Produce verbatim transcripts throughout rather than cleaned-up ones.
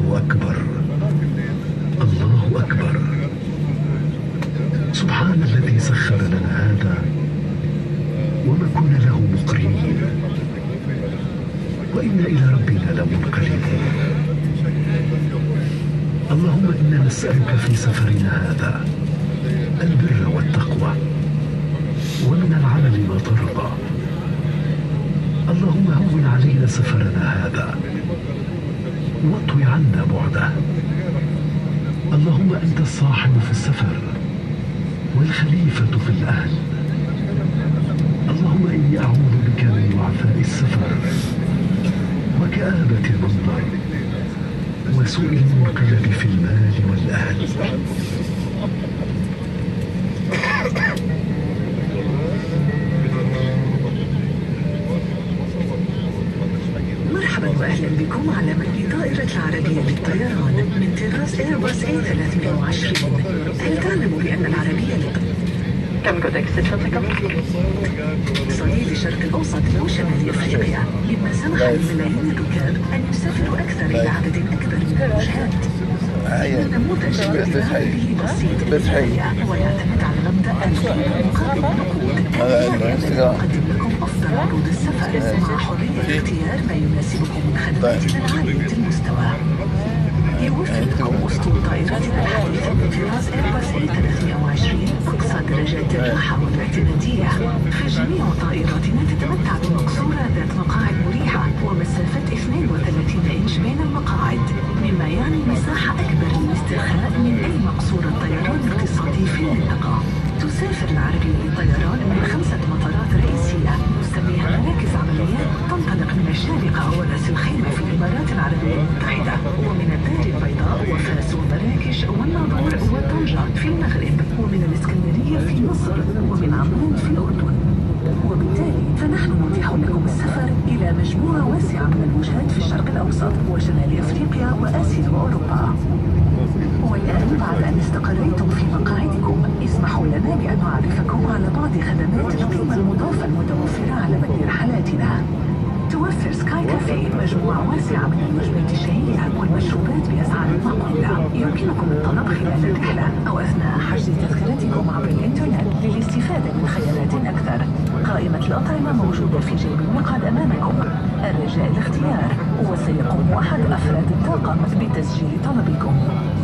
الله أكبر، الله أكبر. سبحان الذي سخر لنا هذا وما كنا له مقرنين وإنا إلى ربنا لمنقلبون. اللهم إنا نسألك في سفرنا هذا البر والتقوى ومن العمل ما ترضى. اللهم هون علينا سفرنا هذا واطوي عنا بعده. اللهم أنت الصاحب في السفر والخليفة في الأهل. اللهم إني أعوذ بك من وعثاء السفر وكآبة المنظر وسوء المنقلب في المال والأهل. مرحبا واهلا بكم على متن طائرة العربية للطيران من طراز ايرباص اي ثلاثمئة وعشرين. هل تعلم بأن العربية للطيران كم good exit صليل الشرق الأوسط وشمال أفريقيا، مما سمح لملايين الركاب أن يسافروا أكثر إلى عدد أكبر من الوجهات. النموذج الذي نعمل به بسيط للغاية ويعتمد على مبدأ القيمة مقابل النقود. الذي يقدم لكم أفضل عروض السفر مع حرية اختيار ما يناسبكم من خدماتنا العالية المستوى. يوفر لكم أسطول طائراتنا الحديثة من طراز ايرباص اي ثلاثمئة وعشرين أقصى درجات الراحة والاعتمادية. فجميع طائراتنا تتمتع بمقصورة ذات مقاعد مريحة ومسافة اثنين وثلاثين إنش بين المقاعد، مما يعني مساحة أكبر للاسترخاء من أي مقصورة طيران اقتصادي في المنطقة. تسافر العربية للطيران من خمسة مطارات رئيسية نسميها مراكز عمليات، تنطلق من الشارقة ورأس الخيمة في الإمارات العربية المتحدة، ومن الدار البيضاء وفاس ومراكش والناظور وطنجة في المغرب، ومن الإسكندرية في مصر، ومن عمان في الأردن. وبالتالي فنحن نتيح لكم السفر إلى مجموعة واسعة من الوجهات في الشرق الأوسط وشمال أفريقيا وآسيا وأوروبا. والآن بعد أن استقريتم في مقاعدكم اسمحوا لنا بأن نعرفكم على بعض خدمات القيمة المضافة المتوفرة على متن رحلاتنا. توفر سكاي كافيه مجموعة واسعة من الوجبات الشهية والمشروبات بأسعار معقولة. يمكنكم الطلب خلال الرحلة أو أثناء حجز تذكرتكم عبر الإنترنت للاستفادة من خيارات أكثر. قائمة الأطعمة موجودة في جيب المقعد أمامكم. الرجاء الاختيار، وسيقوم أحد أفراد الطاقم بتسجيل طلبكم.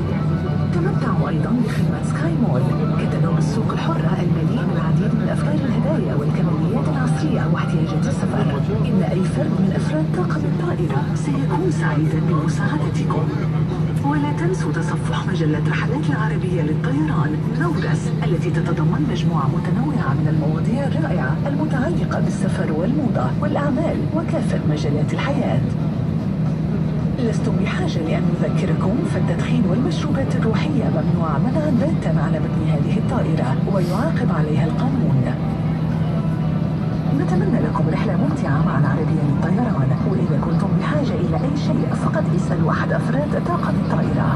تمتعوا أيضا بخدمة سكاي مول كتالوج السوق الحرة المليء بالعديد من أفكار الهدايا والكماليات العصرية واحتياجات السفر. إن أي فرد من أفراد طاقم الطائرة سيكون سعيدا بمساعدتكم. ولا تنسوا تصفح مجلة رحلات العربية للطيران نورس التي تتضمن مجموعة متنوعة من المواضيع الرائعة المتعلقة بالسفر والموضة والأعمال وكافة مجالات الحياة. لستم بحاجة لأن نذكركم فالتدخين والمشروبات الروحية ممنوعة منعا باتا على متن هذه الطائرة ويعاقب عليها القانون. نتمنى لكم رحلة ممتعة مع العربية للطيران، وإذا كنتم بحاجة إلى أي شيء فقد اسألوا أحد أفراد طاقم الطائرة.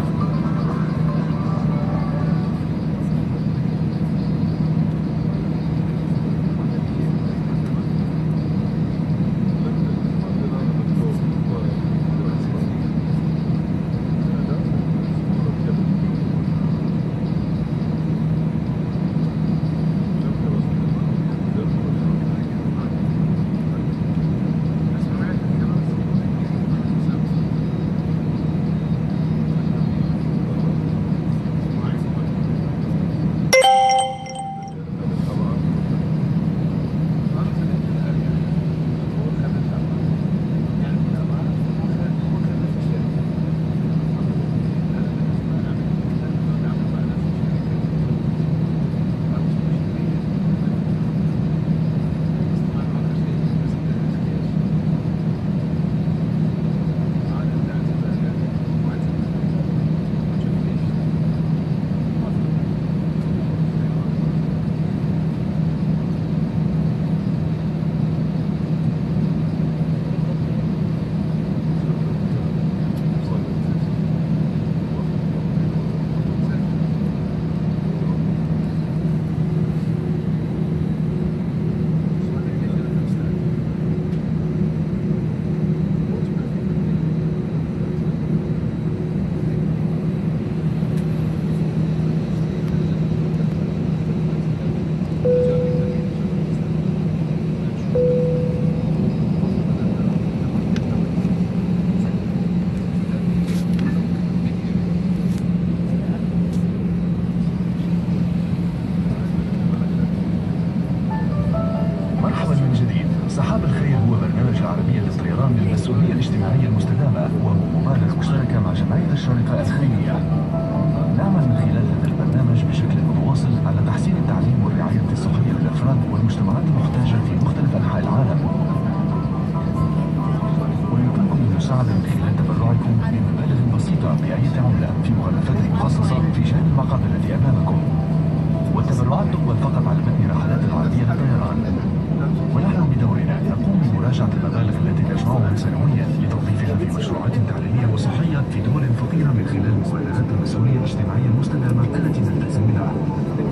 الاستدامة، وهو مبادرة مشتركة مع جمعية الشارقة الخيرية. نعمل من خلال هذا البرنامج بشكل متواصل على تحسين التعليم والرعاية الصحية للأفراد والمجتمعات المحتاجة في مختلف أنحاء العالم. ويمكنكم المساعدة من خلال تبرعكم بمبالغ بسيطة بأي عملة في مغلفات مخصصة في جانب المقابر التي أمامكم. والتبرعات تقبل فقط على متن رحلات العربية للطيران. ونحن بدورنا نقوم بمراجعة المبالغ التي نجمعها سنويا لتوظيفها في مشروعات تعليمية وصحية في دول فقيرة من خلال مبالغات المسؤولية الاجتماعية المستدامة التي نلتزم بها.